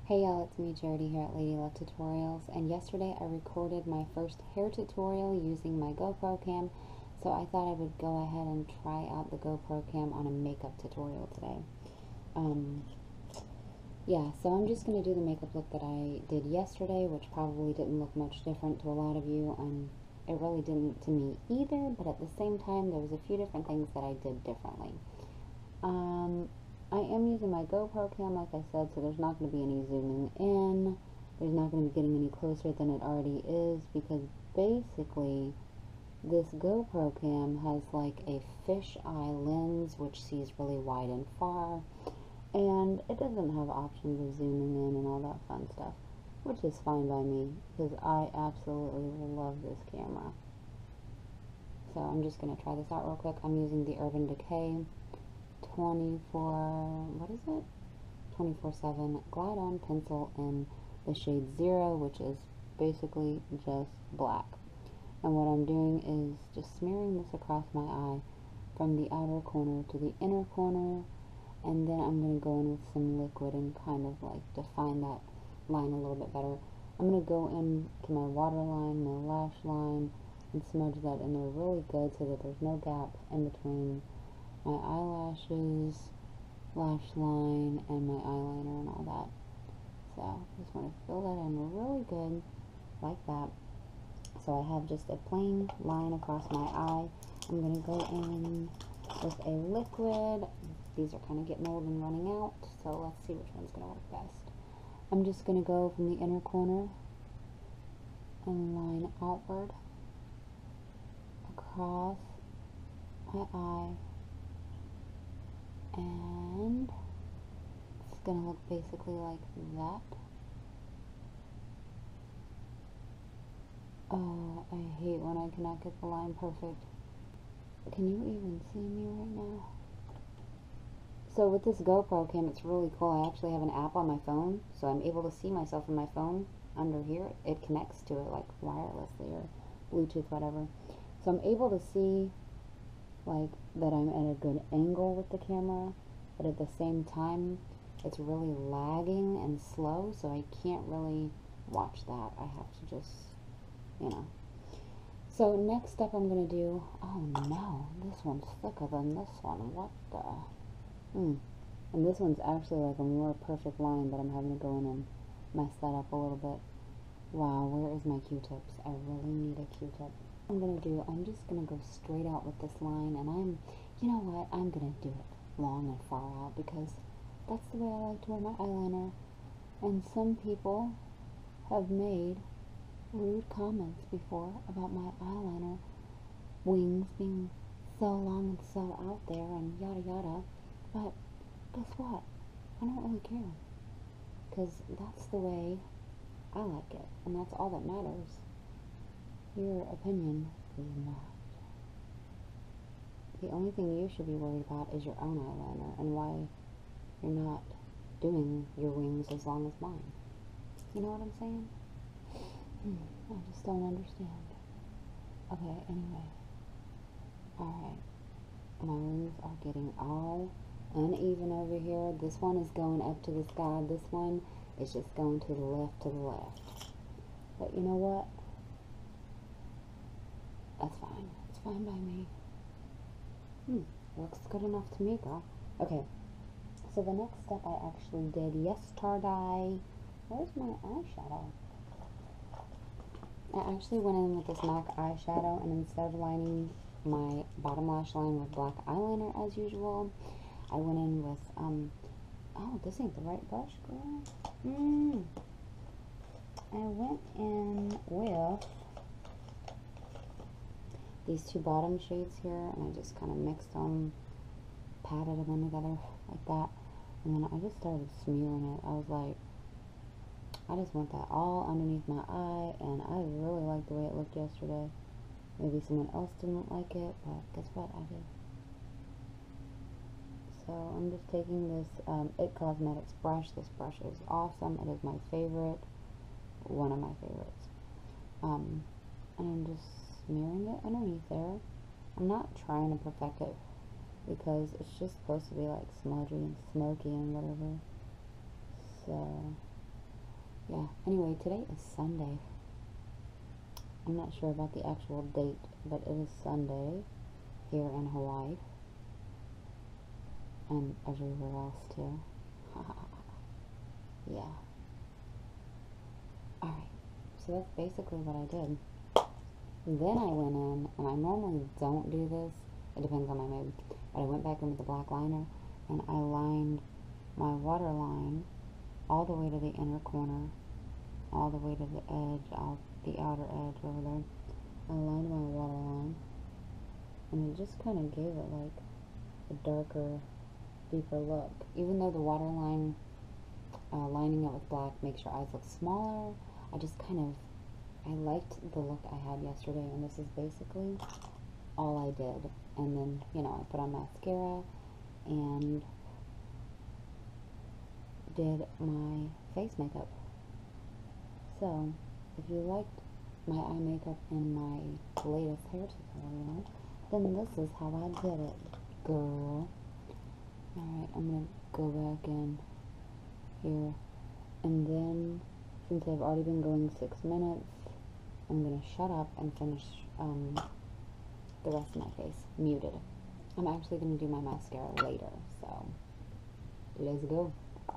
Hey y'all, it's me Charity here at LadyLuckTutorials, and yesterday I recorded my first hair tutorial using my GoPro cam, so I thought I would go ahead and try out the GoPro cam on a makeup tutorial today. Yeah, so I'm just going to do the makeup look that I did yesterday, which probably didn't look much different to a lot of you, and it really didn't to me either, but at the same time there was a few different things that I did differently. I am using my GoPro cam, like I said, so there's not going to be any zooming in. There's not going to be getting any closer than it already is, because basically this GoPro cam has like a fisheye lens which sees really wide and far, and it doesn't have options of zooming in and all that fun stuff, which is fine by me, because I absolutely love this camera. So I'm just going to try this out real quick. I'm using the Urban Decay 24/7 Glide On pencil in the shade 0, which is basically just black. And what I'm doing is just smearing this across my eye from the outer corner to the inner corner, and then I'm going to go in with some liquid and kind of like define that line a little bit better. I'm going to go into my waterline, my lash line, and smudge that in there really good so that there's no gap in between my eyelashes, lash line, and my eyeliner and all that. So just want to fill that in really good, like that. So I have just a plain line across my eye. I'm going to go in with a liquid. These are kind of getting old and running out, so let's see which one's going to work best. I'm just going to go from the inner corner and line outward across my eye. And it's going to look basically like that. Oh, I hate when I cannot get the line perfect. Can you even see me right now? So with this GoPro cam, it's really cool. I actually have an app on my phone, so I'm able to see myself in my phone under here. It connects to it like wirelessly or Bluetooth, whatever. So I'm able to see like that I'm at a good angle with the camera, but at the same time it's really lagging and slow, so I can't really watch that. I have to just, you know. So next step I'm going to do, oh no, this one's thicker than this one, what the, and this one's actually like a more perfect line, but I'm having to go in and mess that up a little bit. Wow, where is my Q-tips? I really need a Q-tip. I'm just going to go straight out with this line, and you know what, I'm going to do it long and far out, because that's the way I like to wear my eyeliner, and some people have made rude comments before about my eyeliner wings being so long and so out there and yada yada, but guess what, I don't really care, because that's the way I like it, and that's all that matters. Your opinion is not. The only thing you should be worried about is your own eyeliner and why you're not doing your wings as long as mine. You know what I'm saying? I just don't understand. Okay, anyway. Alright. My wings are getting all uneven over here. This one is going up to the sky. This one is just going to the left, But you know what? That's fine. It's fine by me. Looks good enough to me, girl. Okay. So the next step I actually did yesterday. Where's my eyeshadow? I actually went in with this MAC eyeshadow, and instead of lining my bottom lash line with black eyeliner as usual, I went in with, oh, this ain't the right brush, girl. I went in with these two bottom shades here, and I just kind of mixed them, patted them in together like that, and then I just started smearing it. I was like, I just want that all underneath my eye, and I really liked the way it looked yesterday. Maybe someone else didn't like it, but guess what, I did. So I'm just taking this It Cosmetics brush. This brush is awesome. It is my favorite, one of my favorites. And I'm just smearing it underneath there. I'm not trying to perfect it, because it's just supposed to be like smudgy and smoky and whatever. So yeah, anyway, today is Sunday. I'm not sure about the actual date, but it is Sunday here in Hawaii. And everywhere else too. Yeah. Alright, so that's basically what I did. Then I went in, and I normally don't do this, it depends on my mood, but I went back in with the black liner, and I lined my water line all the way to the inner corner, all the way to the edge, the outer edge over there. I lined my water line, and it just kind of gave it like a darker, deeper look. Even though the water line, lining it with black makes your eyes look smaller, I liked the look I had yesterday, and this is basically all I did. And then, you know, I put on mascara and did my face makeup. So, if you liked my eye makeup in my latest hair tutorial, then this is how I did it, girl. Alright, I'm gonna go back in here, and then, since I've already been going 6 minutes, I'm gonna shut up and finish the rest of my face, muted. I'm actually gonna do my mascara later, so let's go.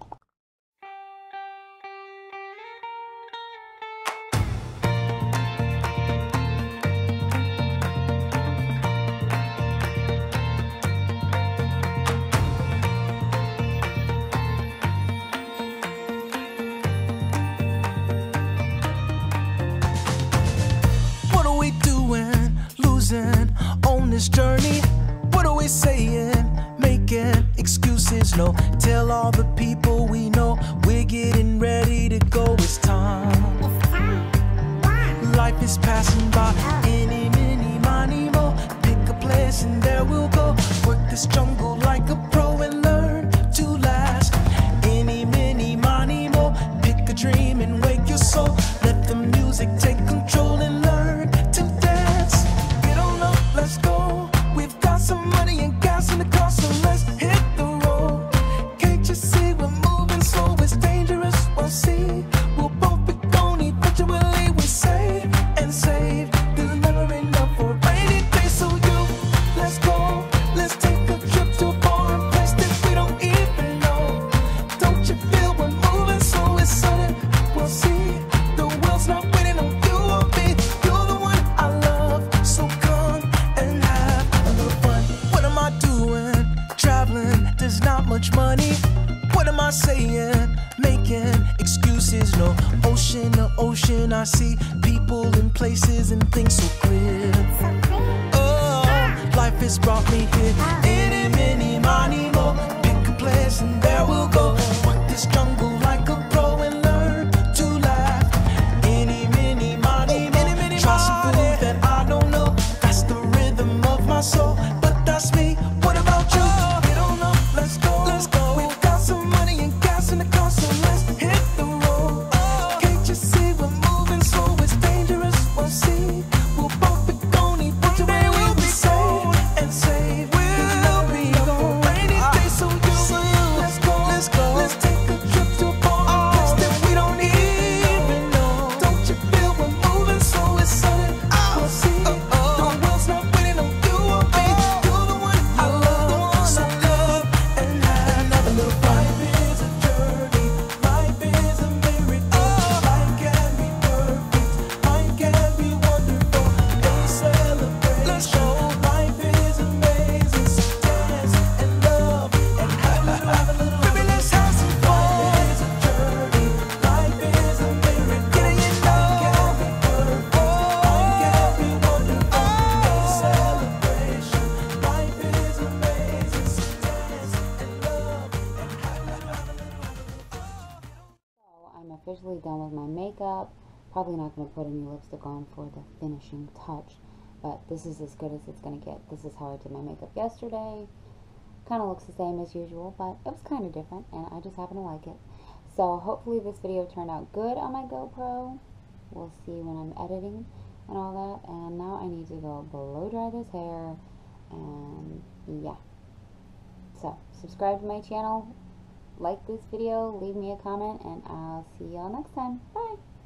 On this journey, what are we saying? Making excuses, no. Tell all the people we know we're getting ready to go. It's time. Life is passing by. Any, mini, money, mo. Pick a place and there we'll go. Work this jungle like a pro and learn to last. Any, mini, money, mo. Pick a dream and wake your soul. Let the music take control and learn to dance. Let's go. We've got some money and gas in the car, so let's hit the road. Can't you see we're moving slow? It's dangerous, we'll see. We'll both be gone eventually. We save and save. There's never enough for a rainy day, so let's go. Let's take a trip to a foreign place that we don't even know. Don't you feel we're moving slow? It's sudden, we'll see. The world's not waiting on you or me. You're the one I love, so come and have a little fun. What am I doing? Traveling, there's not much money. What am I saying? Making excuses, no. Ocean to ocean, I see people in places and things so clear. Oh, life has brought me here. Any, mini, money, mo. Pick a place and there we'll go. Work this jungle like a pro and learn to laugh. Any, mini, money, mo. Try some food that I don't know. That's the rhythm of my soul, but that's me. What about you? We don't know. Let's go. Let's go. We've got some money and gas in the car, so let's hit the road. Can't you see we're moving slow? It's dangerous. We'll see. We'll both be gone eventually. We'll be saved and saved. We'll be gone. Rainy day, so let's go. Let's go. Let's take a trip to a foreign place that we don't even know. Don't you feel we're moving slow? It's sudden. We'll see. The world's not waiting on you or me. You're the one I love, so love and have a little fun. Life is a journey. Life is a miracle. Life can be perfect. Life can be wonderful. A celebration. Let's go. Life is amazing. So dance and love and have a little. Baby, let's have some fun. Life is a journey. Life is a miracle. Life can be perfect. Life can be wonderful. A celebration. Life is amazing. So dance and love and have a little. So I'm officially done with my makeup. Probably not going to put any lipstick on for the finishing touch, but this is as good as it's going to get. This is how I did my makeup yesterday. Kind of looks the same as usual, but it was kind of different, and I just happen to like it. So hopefully this video turned out good on my GoPro. We'll see when I'm editing and all that. And now I need to go blow dry this hair, and yeah. So subscribe to my channel, like this video, leave me a comment, and I'll see y'all next time. Bye!